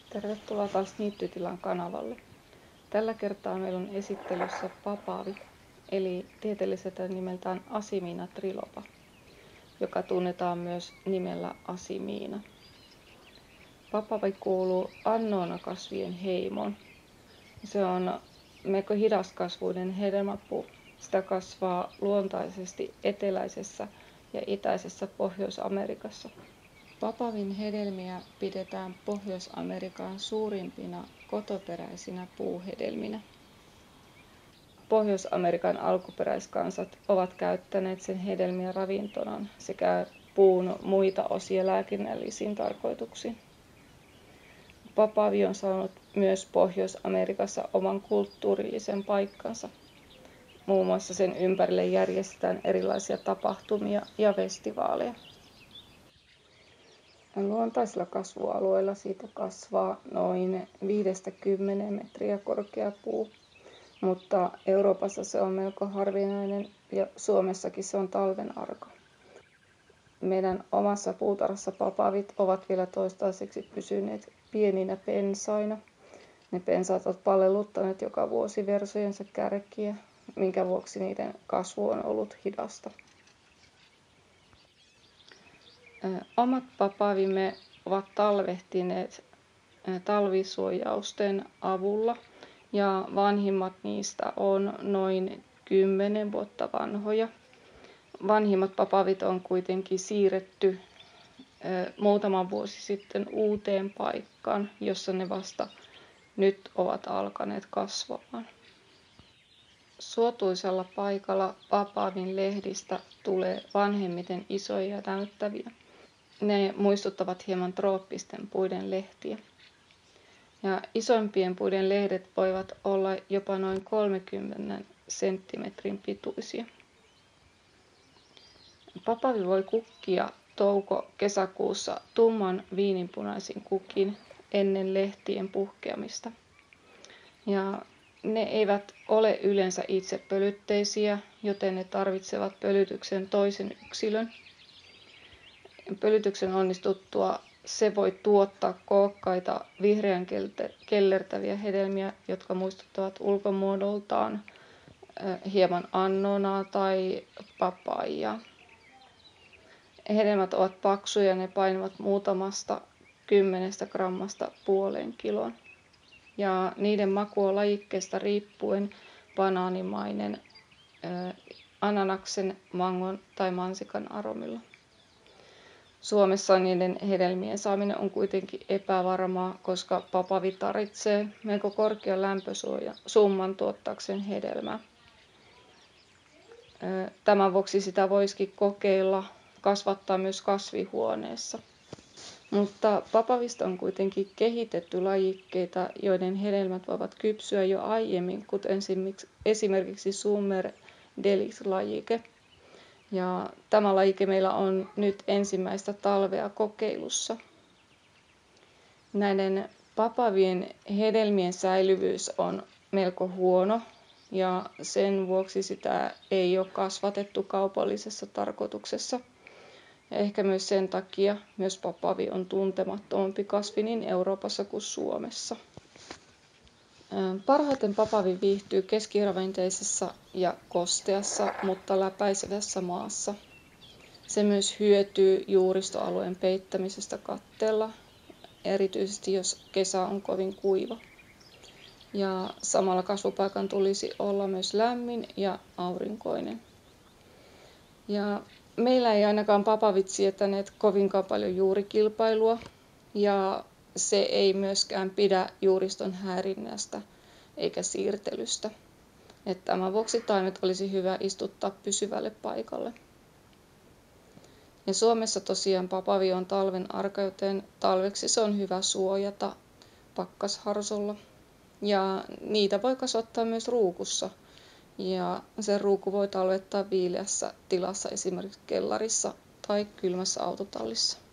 Tervetuloa taas Niittytilan kanavalle. Tällä kertaa meillä on esittelyssä papavi, eli tieteelliseltä nimeltään Asimina triloba, joka tunnetaan myös nimellä asimiina. Papavi kuuluu annoonakasvien heimoon. Se on melko hidaskasvuinen hedelmäpuu. Sitä kasvaa luontaisesti eteläisessä ja itäisessä Pohjois-Amerikassa. Papavin hedelmiä pidetään Pohjois-Amerikan suurimpina kotoperäisinä puuhedelminä. Pohjois-Amerikan alkuperäiskansat ovat käyttäneet sen hedelmiä ravintonaan sekä puun muita osia lääkinnällisiin tarkoituksiin. Papavi on saanut myös Pohjois-Amerikassa oman kulttuurillisen paikkansa. Muun muassa sen ympärille järjestetään erilaisia tapahtumia ja festivaaleja. Luontaisilla kasvualueilla siitä kasvaa noin 5-10 metriä korkea puu, mutta Euroopassa se on melko harvinainen ja Suomessakin se on talven arka. Meidän omassa puutarhassa papavit ovat vielä toistaiseksi pysyneet pieninä pensaina. Ne pensaat ovat palelluttaneet joka vuosi versojensa kärkiä, minkä vuoksi niiden kasvu on ollut hidasta. Omat papavimme ovat talvehtineet talvisuojausten avulla ja vanhimmat niistä on noin 10 vuotta vanhoja. Vanhimmat papavit on kuitenkin siirretty muutama vuosi sitten uuteen paikkaan, jossa ne vasta nyt ovat alkaneet kasvamaan. Suotuisalla paikalla papavin lehdistä tulee vanhemmiten isoja ja näyttäviä. Ne muistuttavat hieman trooppisten puiden lehtiä. Ja isoimpien puiden lehdet voivat olla jopa noin 30 senttimetrin pituisia. Papavi voi kukkia touko-kesäkuussa tumman viininpunaisin kukin ennen lehtien puhkeamista. Ja ne eivät ole yleensä itsepölytteisiä, joten ne tarvitsevat pölytyksen toisen yksilön. Pölytyksen onnistuttua se voi tuottaa kookkaita vihreän kellertäviä hedelmiä, jotka muistuttavat ulkomuodoltaan hieman annonaa tai papaijaa. Hedelmät ovat paksuja ja ne painavat muutamasta 10 grammasta puoleen kiloon. Ja niiden maku on lajikkeesta riippuen banaanimainen ananaksen, mangon tai mansikan aromilla. Suomessa niiden hedelmien saaminen on kuitenkin epävarmaa, koska papavi tarvitsee melko korkean lämpösumman tuottaakseen hedelmää. Tämän vuoksi sitä voisikin kokeilla kasvattaa myös kasvihuoneessa. Mutta papavista on kuitenkin kehitetty lajikkeita, joiden hedelmät voivat kypsyä jo aiemmin, kuten esimerkiksi Summer Delis-lajike. Ja tämä lajike meillä on nyt ensimmäistä talvea kokeilussa. Näiden papavien hedelmien säilyvyys on melko huono ja sen vuoksi sitä ei ole kasvatettu kaupallisessa tarkoituksessa. Ja ehkä myös sen takia myös papavi on tuntemattomampi kasvi niin Euroopassa kuin Suomessa. Parhaiten papavi viihtyy keskiravinteisessa ja kosteassa, mutta läpäisevässä maassa. Se myös hyötyy juuristoalueen peittämisestä katteella, erityisesti jos kesä on kovin kuiva. Ja samalla kasvupaikan tulisi olla myös lämmin ja aurinkoinen. Ja meillä ei ainakaan papavit sietäneet kovinkaan paljon juurikilpailua ja se ei myöskään pidä juuriston häirinnästä eikä siirtelystä. Tämän vuoksi taimet olisi hyvä istuttaa pysyvälle paikalle. Ja Suomessa tosiaan papavi on talven arka, joten talveksi se on hyvä suojata pakkasharsolla. Ja niitä voi kasvattaa myös ruukussa. Ja se ruuku voi talvettaa viileässä tilassa, esimerkiksi kellarissa tai kylmässä autotallissa.